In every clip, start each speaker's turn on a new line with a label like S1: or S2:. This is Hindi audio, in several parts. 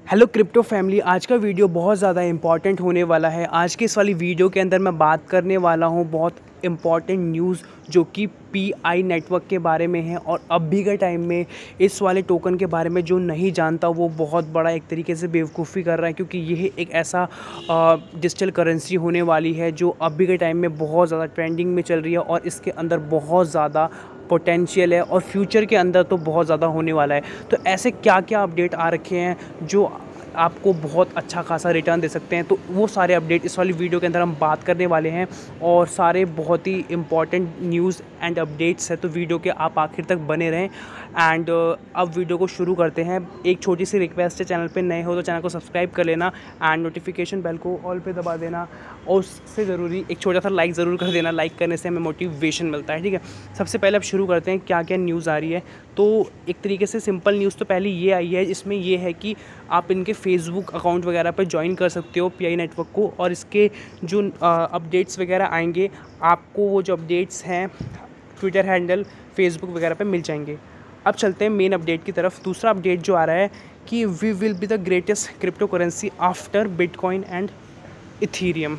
S1: हेलो क्रिप्टो फैमिली, आज का वीडियो बहुत ज़्यादा इम्पॉर्टेंट होने वाला है। आज के इस वाली वीडियो के अंदर मैं बात करने वाला हूँ बहुत इम्पॉर्टेंट न्यूज़ जो कि पीआई नेटवर्क के बारे में है। और अभी के टाइम में इस वाले टोकन के बारे में जो नहीं जानता वो बहुत बड़ा एक तरीके से बेवकूफ़ी कर रहा है, क्योंकि यह एक ऐसा डिजिटल करेंसी होने वाली है जो अभी के टाइम में बहुत ज़्यादा ट्रेंडिंग में चल रही है और इसके अंदर बहुत ज़्यादा पोटेंशियल है और फ्यूचर के अंदर तो बहुत ज़्यादा होने वाला है। तो ऐसे क्या क्या अपडेट आ रखे हैं जो आपको बहुत अच्छा खासा रिटर्न दे सकते हैं, तो वो सारे अपडेट इस वाली वीडियो के अंदर हम बात करने वाले हैं। और सारे बहुत ही इंपॉर्टेंट न्यूज़ एंड अपडेट्स है, तो वीडियो के आप आखिर तक बने रहें। एंड अब वीडियो को शुरू करते हैं। एक छोटी सी रिक्वेस्ट है, चैनल पे नए हो तो चैनल को सब्सक्राइब कर लेना एंड नोटिफिकेशन बेल को ऑल पे दबा देना, और उससे ज़रूरी एक छोटा सा लाइक ज़रूर कर देना। लाइक करने से हमें मोटिवेशन मिलता है, ठीक है। सबसे पहले अब शुरू करते हैं क्या क्या न्यूज़ आ रही है। तो एक तरीके से सिंपल न्यूज़ तो पहले ये आई है, इसमें ये है कि आप इनके फेसबुक अकाउंट वगैरह पर ज्वाइन कर सकते हो पीआई नेटवर्क को, और इसके जो अपडेट्स वगैरह आएंगे आपको, वो जो अपडेट्स हैं ट्विटर हैंडल, फेसबुक वगैरह पे मिल जाएंगे। अब चलते हैं मेन अपडेट की तरफ। दूसरा अपडेट जो आ रहा है कि we will be the greatest crypto currency after bitcoin and ethereum.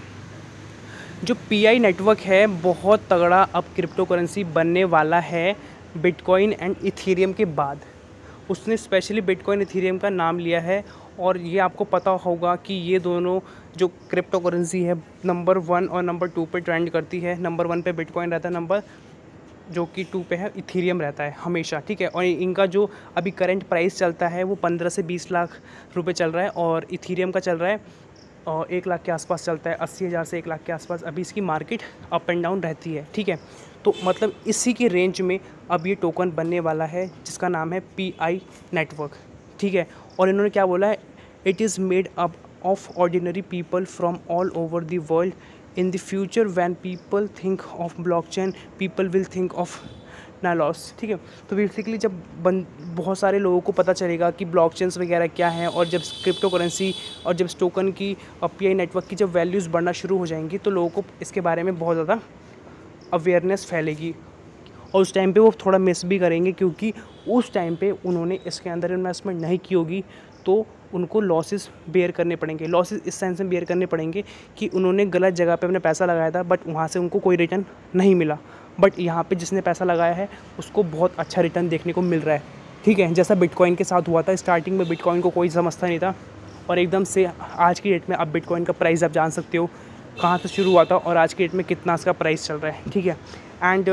S1: जो पीआई नेटवर्क है बहुत तगड़ा अब क्रिप्टो करेंसी बनने वाला है बिटकॉइन एंड इथीरियम के बाद। उसने स्पेशली बिटकॉइन इथीरियम का नाम लिया है, और ये आपको पता होगा कि ये दोनों जो क्रिप्टो करेंसी है नंबर 1 और नंबर 2 पे ट्रेंड करती है। नंबर 1 पे बिटकॉइन रहता है, नंबर जो कि 2 पे है इथीरियम रहता है हमेशा, ठीक है। और इनका जो अभी करंट प्राइस चलता है वो 15 से 20 लाख रुपए चल रहा है, और इथीरियम का चल रहा है और 1 लाख के आसपास चलता है। 80,000 से 1 लाख के आसपास अभी इसकी मार्केट अप एंड डाउन रहती है, ठीक है। तो मतलब इसी की रेंज में अब ये टोकन बनने वाला है जिसका नाम है पीआई नेटवर्क, ठीक है। और इन्होंने क्या बोला है, it is made up of ordinary people from all over the world. In the future when people think of blockchain people will think of नालॉस, ठीक है। तो बेसिकली जब बहुत सारे लोगों को पता चलेगा कि ब्लॉकचेन्स वगैरह क्या हैं, और जब क्रिप्टो करेंसी और जब टोकन की पीआई नेटवर्क की जब वैल्यूज़ बढ़ना शुरू हो जाएंगी, तो लोगों को इसके बारे में बहुत ज़्यादा अवेयरनेस फैलेगी। और उस टाइम पे वो थोड़ा मिस भी करेंगे, क्योंकि उस टाइम पे उन्होंने इसके अंदर इन्वेस्टमेंट नहीं की होगी, तो उनको लॉसेस बेयर करने पड़ेंगे। लॉसेस इस सेंस में बेयर करने पड़ेंगे कि उन्होंने गलत जगह पे अपना पैसा लगाया था, बट वहाँ से उनको कोई रिटर्न नहीं मिला। बट यहाँ पे जिसने पैसा लगाया है उसको बहुत अच्छा रिटर्न देखने को मिल रहा है, ठीक है। जैसा बिटकॉइन के साथ हुआ था, स्टार्टिंग में बिटकॉइन को कोई समझता नहीं था, और एकदम से आज की डेट में अब बिटकॉइन का प्राइस आप जान सकते हो कहाँ से शुरू हुआ था और आज की डेट में कितना इसका प्राइस चल रहा है, ठीक है। एंड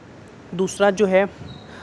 S1: दूसरा जो है,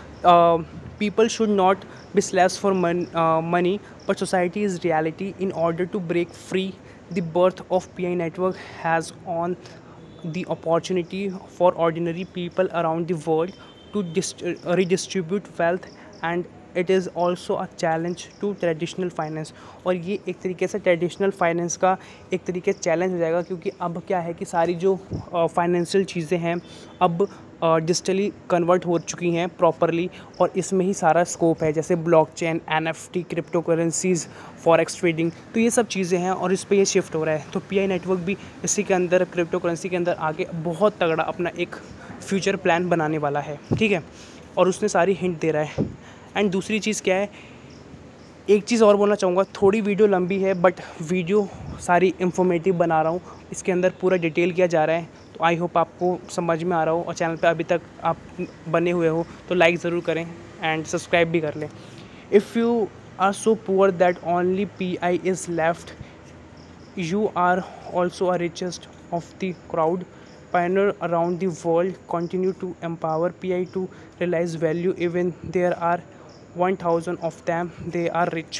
S1: people should not be slash for money but society is reality. In order to break free the birth of Pi network has on the opportunity for ordinary people around the world to redistribute wealth, and it is also a challenge to traditional finance। और ये एक तरीके से ट्रेडिशनल फाइनेंस का एक तरीके चैलेंज हो जाएगा, क्योंकि अब क्या है कि सारी जो फाइनेंशियल चीज़ें हैं अब डिजिटली कन्वर्ट हो चुकी हैं प्रॉपरली, और इसमें ही सारा स्कोप है, जैसे blockchain, NFT, crypto currencies, forex trading, तो ये सब चीज़ें हैं और इस पे ये शिफ्ट हो रहा है। तो पीआई नेटवर्क भी इसी के अंदर, क्रिप्टो करेंसी के अंदर आगे बहुत तगड़ा अपना एक फ्यूचर प्लान बनाने वाला है, ठीक है। और उसने सारी हिंट दे रहा है। एंड दूसरी चीज़ क्या है, एक चीज़ और बोलना चाहूँगा, थोड़ी वीडियो लंबी है बट वीडियो सारी इंफॉर्मेटिव बना रहा हूँ, इसके अंदर पूरा डिटेल किया जा रहा है। तो आई होप आपको समझ में आ रहा हो, और चैनल पे अभी तक आप बने हुए हो तो लाइक ज़रूर करें एंड सब्सक्राइब भी कर लें। If you are so poor that only Pi is left, you are also a richest of the crowd. Pioneer around the world continue to empower PI to realize value, even there are 1000 of them, they are rich।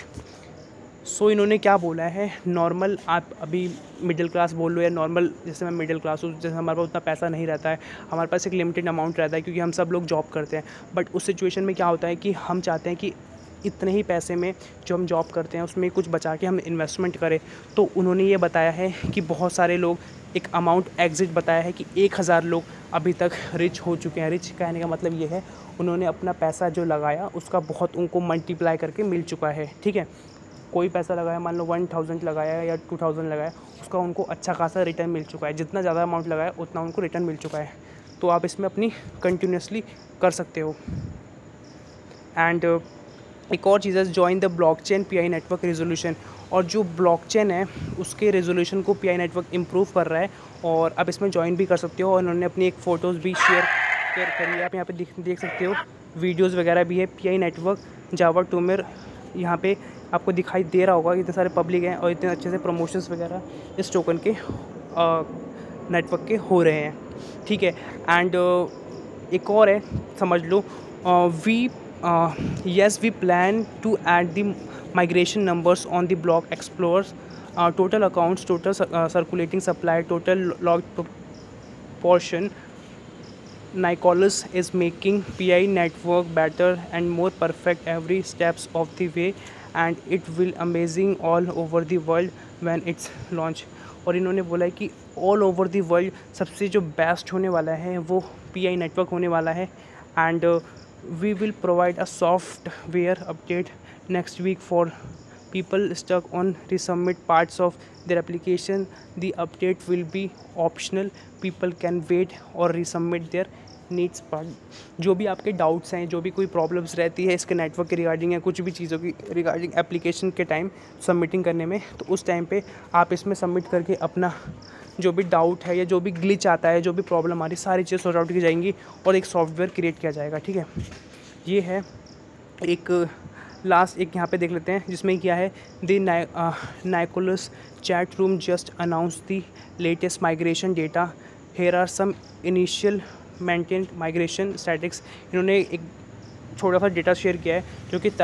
S1: So इन्होंने क्या बोला है, नॉर्मल आप अभी मिडिल क्लास बोल लो या नॉर्मल, जैसे मैं मिडिल क्लास हूँ, जैसे हमारे पास उतना पैसा नहीं रहता है, हमारे पास एक लिमिटेड अमाउंट रहता है क्योंकि हम सब लोग जॉब करते हैं। बट उस सिचुएशन में क्या होता है कि हम चाहते हैं कि इतने ही पैसे में जो हम जॉब करते हैं उसमें कुछ बचा के हम इन्वेस्टमेंट करें। तो उन्होंने ये बताया है कि बहुत सारे लोग, एक अमाउंट एग्जिट बताया है कि 1000 लोग अभी तक रिच हो चुके हैं। रिच कहने का मतलब ये है उन्होंने अपना पैसा जो लगाया उसका बहुत उनको मल्टीप्लाई करके मिल चुका है, ठीक है। कोई पैसा लगाया, मान लो 1000 लगाया या 2000 लगाया, उसका उनको अच्छा खासा रिटर्न मिल चुका है। जितना ज़्यादा अमाउंट लगाया उतना उनको रिटर्न मिल चुका है। तो आप इसमें अपनी कंटिन्यूसली कर सकते हो। एंड एक और चीज़ है join the blockchain Pi network resolution, और जो ब्लॉकचेन है उसके रेजोल्यूशन को पीआई नेटवर्क इम्प्रूव कर रहा है और आप इसमें ज्वाइन भी कर सकते हो। और उन्होंने अपनी एक फ़ोटोज़ भी शेयर करी है, आप यहाँ पे देख सकते हो, वीडियोस वगैरह भी है। पीआई नेटवर्क जावा टूमेर यहाँ पे आपको दिखाई दे रहा होगा, इतने सारे पब्लिक हैं और इतने अच्छे से प्रमोशंस वगैरह इस टोकन के नेटवर्क के हो रहे हैं, ठीक है। एंड एक और है, समझ लो, yes, we plan to add the migration numbers on the block explorers, total accounts, total circulating supply, total logged portion. Nicholas is making PI network better and more perfect every steps of the way, and it will amazing all over the world when it's launch। और इन्होंने बोला है कि ऑल ओवर दी वर्ल्ड सबसे जो बेस्ट होने वाला है वो PI नेटवर्क होने वाला है। And we will provide a software update next week for people stuck on resubmit parts of their application. The update will be optional, people can wait or resubmit their needs part। जो भी आपके डाउट्स हैं, जो भी कोई प्रॉब्लम्स रहती है इसके नेटवर्क के रिगार्डिंग या कुछ भी चीज़ों की रिगार्डिंग एप्लीकेशन के टाइम सबमिटिंग करने में, तो उस टाइम पे आप इसमें सबमिट करके अपना जो भी डाउट है या जो भी ग्लिच आता है, जो भी प्रॉब्लम आ रही, सारी चीज़ें सॉर्ट आउट की जाएंगी और एक सॉफ्टवेयर क्रिएट किया जाएगा, ठीक है। ये है एक लास्ट एक यहाँ पे देख लेते हैं जिसमें क्या है, the Nicholas chat room just announce the latest migration data, here are some initial maintained migration statics. इन्होंने एक छोटा सा डेटा शेयर किया है जो कि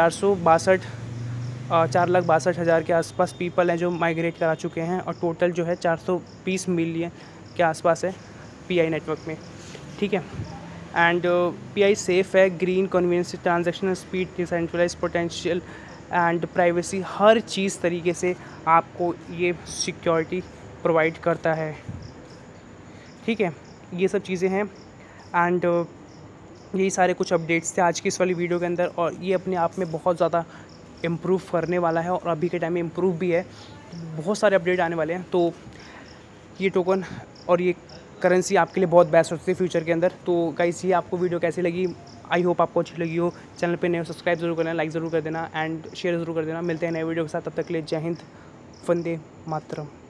S1: 4,62,000 के आसपास पीपल हैं जो माइग्रेट करा चुके हैं, और टोटल जो है 420 मिलियन के आसपास है पीआई नेटवर्क में, ठीक है। एंड पीआई सेफ़ है, green, convenience, transactional speed, decentralize potential and privacy, हर चीज़ तरीके से आपको ये सिक्योरिटी प्रोवाइड करता है, ठीक है। ये सब चीज़ें हैं एंड यही सारे कुछ अपडेट्स थे आज की इस वाली वीडियो के अंदर, और ये अपने आप में बहुत ज़्यादा इम्प्रूव करने वाला है और अभी के टाइम में इम्प्रूव भी है। बहुत सारे अपडेट आने वाले हैं, तो ये टोकन और ये करेंसी आपके लिए बहुत बेस्ट होती है फ्यूचर के अंदर। तो गाइस, ये आपको वीडियो कैसी लगी, आई होप आपको अच्छी लगी हो। चैनल पे नए हो सब्सक्राइब जरूर करना, लाइक ज़रूर कर देना एंड शेयर ज़रूर कर देना। मिलते हैं नए वीडियो के साथ, तब तक के लिए जय हिंद, वंदे मातरम।